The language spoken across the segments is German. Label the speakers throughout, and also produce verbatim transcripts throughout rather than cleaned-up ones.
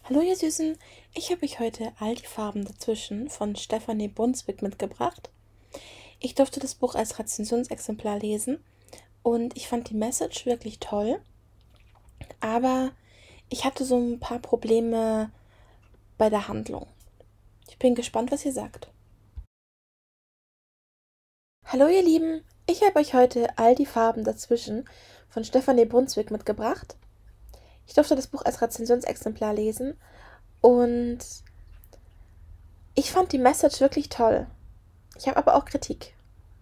Speaker 1: Hallo ihr Süßen, ich habe euch heute All die Farben dazwischen von Stefanie Brunswick mitgebracht. Ich durfte das Buch als Rezensionsexemplar lesen und ich fand die Message wirklich toll, aber ich hatte so ein paar Probleme bei der Handlung. Ich bin gespannt, was ihr sagt. Hallo ihr Lieben, ich habe euch heute All die Farben dazwischen von Stefanie Brunswick mitgebracht. Ich durfte das Buch als Rezensionsexemplar lesen und ich fand die Message wirklich toll. Ich habe aber auch Kritik.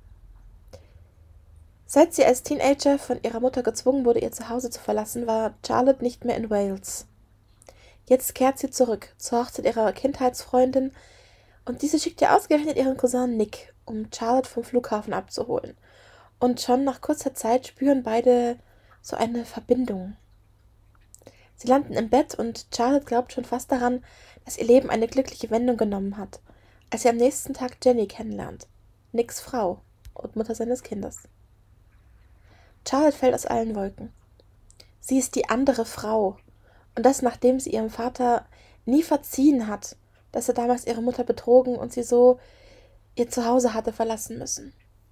Speaker 1: Seit sie als Teenager von ihrer Mutter gezwungen wurde, ihr Zuhause zu verlassen, war Charlotte nicht mehr in Wales. Jetzt kehrt sie zurück zur Hochzeit ihrer Kindheitsfreundin und diese schickt ihr ausgerechnet ihren Cousin Nick, um Charlotte vom Flughafen abzuholen. Und schon nach kurzer Zeit spüren beide so eine Verbindung. Sie landen im Bett und Charlotte glaubt schon fast daran, dass ihr Leben eine glückliche Wendung genommen hat, als sie am nächsten Tag Jenny kennenlernt, Nicks Frau und Mutter seines Kindes. Charlotte fällt aus allen Wolken. Sie ist die andere Frau. Und das, nachdem sie ihrem Vater nie verziehen hat, dass er damals ihre Mutter betrogen und sie so ihr Zuhause hatte verlassen müssen.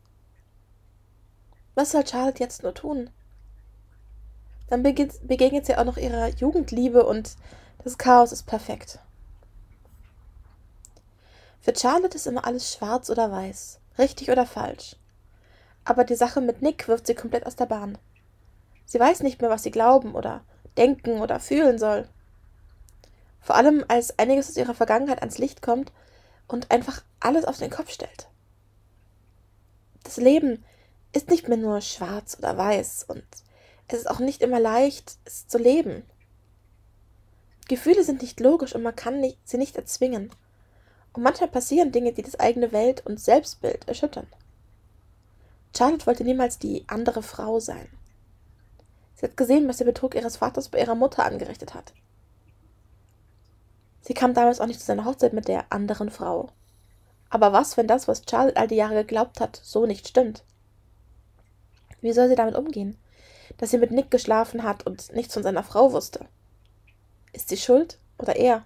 Speaker 1: Was soll Charlotte jetzt nur tun? Dann beginnt, begegnet sie auch noch ihrer Jugendliebe und das Chaos ist perfekt. Für Charlotte ist immer alles schwarz oder weiß, richtig oder falsch. Aber die Sache mit Nick wirft sie komplett aus der Bahn. Sie weiß nicht mehr, was sie glauben oder denken oder fühlen soll. Vor allem, als einiges aus ihrer Vergangenheit ans Licht kommt und einfach alles auf den Kopf stellt. Das Leben ist nicht mehr nur schwarz oder weiß und es ist auch nicht immer leicht, es zu leben. Gefühle sind nicht logisch und man kann nicht, sie nicht erzwingen. Und manchmal passieren Dinge, die das eigene Welt- und Selbstbild erschüttern. Charlotte wollte niemals die andere Frau sein. Sie hat gesehen, was der Betrug ihres Vaters bei ihrer Mutter angerichtet hat. Sie kam damals auch nicht zu seiner Hochzeit mit der anderen Frau. Aber was, wenn das, was Charlotte all die Jahre geglaubt hat, so nicht stimmt? Wie soll sie damit umgehen? Dass sie mit Nick geschlafen hat und nichts von seiner Frau wusste. Ist sie schuld oder er?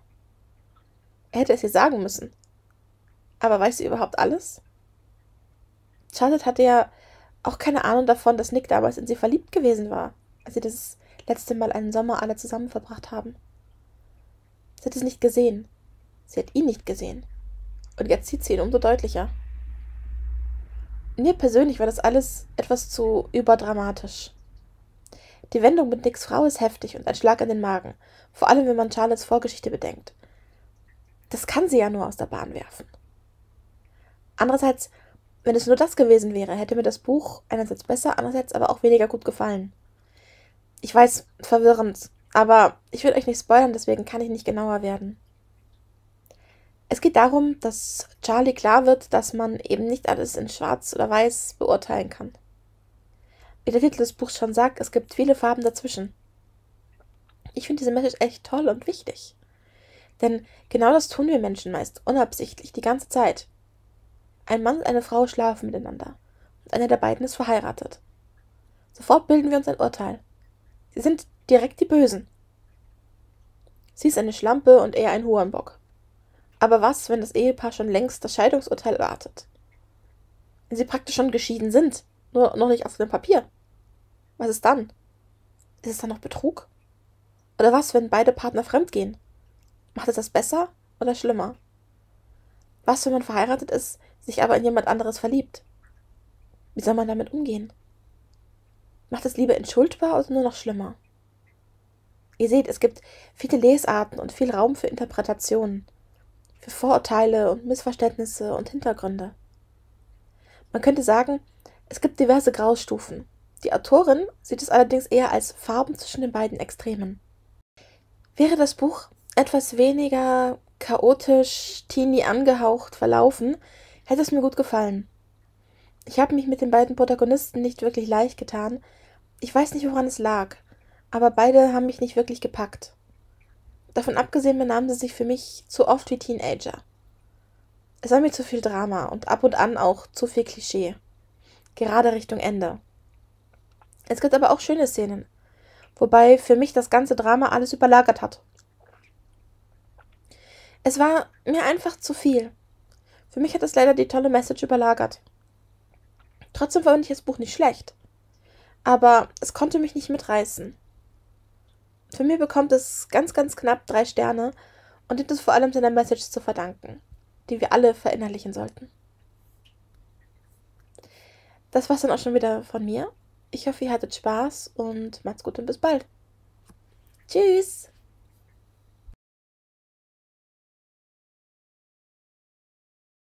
Speaker 1: Er hätte es ihr sagen müssen. Aber weiß sie überhaupt alles? Charlotte hatte ja auch keine Ahnung davon, dass Nick damals in sie verliebt gewesen war, als sie das letzte Mal einen Sommer alle zusammen verbracht haben. Sie hat es nicht gesehen. Sie hat ihn nicht gesehen. Und jetzt sieht sie ihn umso deutlicher. Mir persönlich war das alles etwas zu überdramatisch. Die Wendung mit Nicks Frau ist heftig und ein Schlag in den Magen, vor allem wenn man Charlottes Vorgeschichte bedenkt. Das kann sie ja nur aus der Bahn werfen. Andererseits, wenn es nur das gewesen wäre, hätte mir das Buch einerseits besser, andererseits aber auch weniger gut gefallen. Ich weiß, verwirrend, aber ich will euch nicht spoilern, deswegen kann ich nicht genauer werden. Es geht darum, dass Charlie klar wird, dass man eben nicht alles in schwarz oder weiß beurteilen kann. Wie der Titel des Buchs schon sagt, es gibt viele Farben dazwischen. Ich finde diese Message echt toll und wichtig. Denn genau das tun wir Menschen meist, unabsichtlich, die ganze Zeit. Ein Mann und eine Frau schlafen miteinander und einer der beiden ist verheiratet. Sofort bilden wir uns ein Urteil. Sie sind direkt die Bösen. Sie ist eine Schlampe und er ein Hurenbock. Aber was, wenn das Ehepaar schon längst das Scheidungsurteil erwartet? Wenn sie praktisch schon geschieden sind, nur noch nicht auf dem Papier. Was ist dann? Ist es dann noch Betrug? Oder was, wenn beide Partner fremdgehen? Macht es das besser oder schlimmer? Was, wenn man verheiratet ist, sich aber in jemand anderes verliebt? Wie soll man damit umgehen? Macht es lieber entschuldbar oder nur noch schlimmer? Ihr seht, es gibt viele Lesarten und viel Raum für Interpretationen, für Vorurteile und Missverständnisse und Hintergründe. Man könnte sagen, es gibt diverse Graustufen. Die Autorin sieht es allerdings eher als Farben zwischen den beiden Extremen. Wäre das Buch etwas weniger chaotisch, teeny angehaucht verlaufen, hätte es mir gut gefallen. Ich habe mich mit den beiden Protagonisten nicht wirklich leicht getan. Ich weiß nicht, woran es lag, aber beide haben mich nicht wirklich gepackt. Davon abgesehen benahmen sie sich für mich zu oft wie Teenager. Es war mir zu viel Drama und ab und an auch zu viel Klischee. Gerade Richtung Ende. Es gibt aber auch schöne Szenen, wobei für mich das ganze Drama alles überlagert hat. Es war mir einfach zu viel. Für mich hat es leider die tolle Message überlagert. Trotzdem fand ich das Buch nicht schlecht, aber es konnte mich nicht mitreißen. Für mich bekommt es ganz, ganz knapp drei Sterne und hat es vor allem seiner Message zu verdanken, die wir alle verinnerlichen sollten. Das war's dann auch schon wieder von mir. Ich hoffe, ihr hattet Spaß und macht's gut und bis bald. Tschüss!